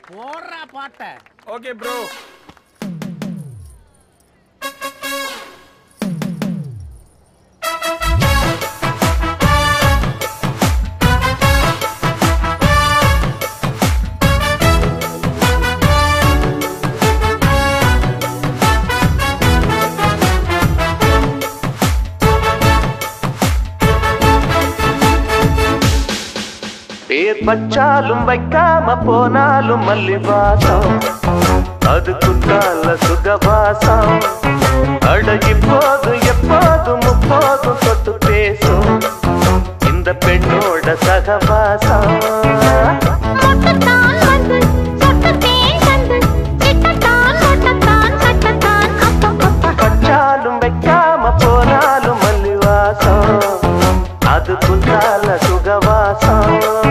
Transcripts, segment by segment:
போடுறா பாட்ட. Okay bro. பேர் வச்சாலும் வைக்காம போனாலும் மல்லிவாசம் அது குத்தால சுகவாசம் அடகி போதும் எப்போதும் முப்போதும் தொட்டு பேசும் இந்த பெண்ணோட சகவாசம் வச்சாலும் வைக்காம போனாலும் மல்லிவாசம் அது குத்தால சுகவாசம்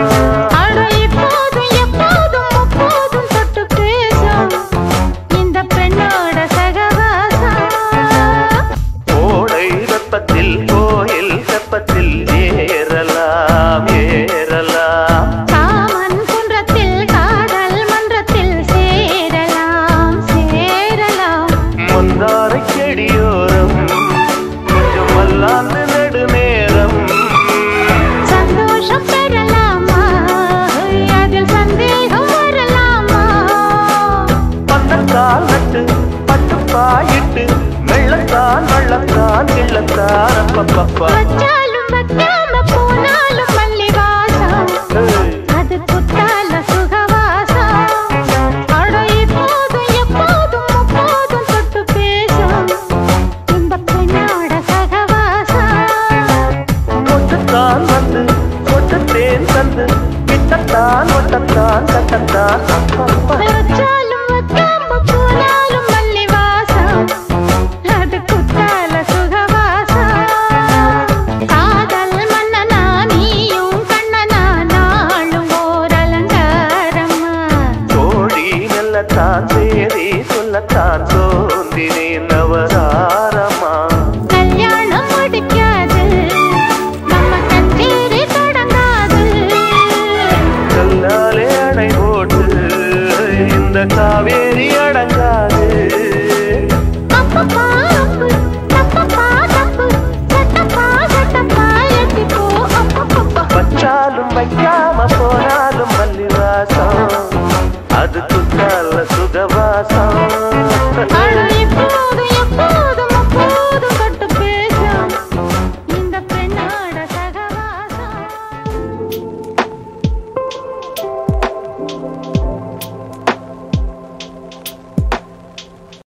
கோயில் கப்பத்தில் ஏறலாம் ஏறலாம் காமன் குன்றத்தில் காதல் மன்றத்தில் சேரலாம் சேரலாம் மந்தாரை செடியோரம் கொஞ்சம் வல்லாந்து நெடுநேரம் சந்தோஷம் பெறலாமா அதில் சந்தேகம் வரலாமா பந்தக்கால் நட்டு பட்டு பாயிட்டு மெள்ளத்தான் வள்ளத்தான் கிள்ளத்தான் அப்பப்பப்பா வச்சாலும் வைக்காம போனாலும் மல்லிவாசம் அது குத்தால சுகவாசம் அட இப்போதும் எப்போதும் முப்போதும் தொட்டு பேசும் இந்த பெண்ணோட சகவாசம் மொட்டுத்தான் வந்து கொட்டுத்தேன் தந்து கிட்டத்தான் ஒட்டத்தான் கட்டத்தான் அப்பப்பா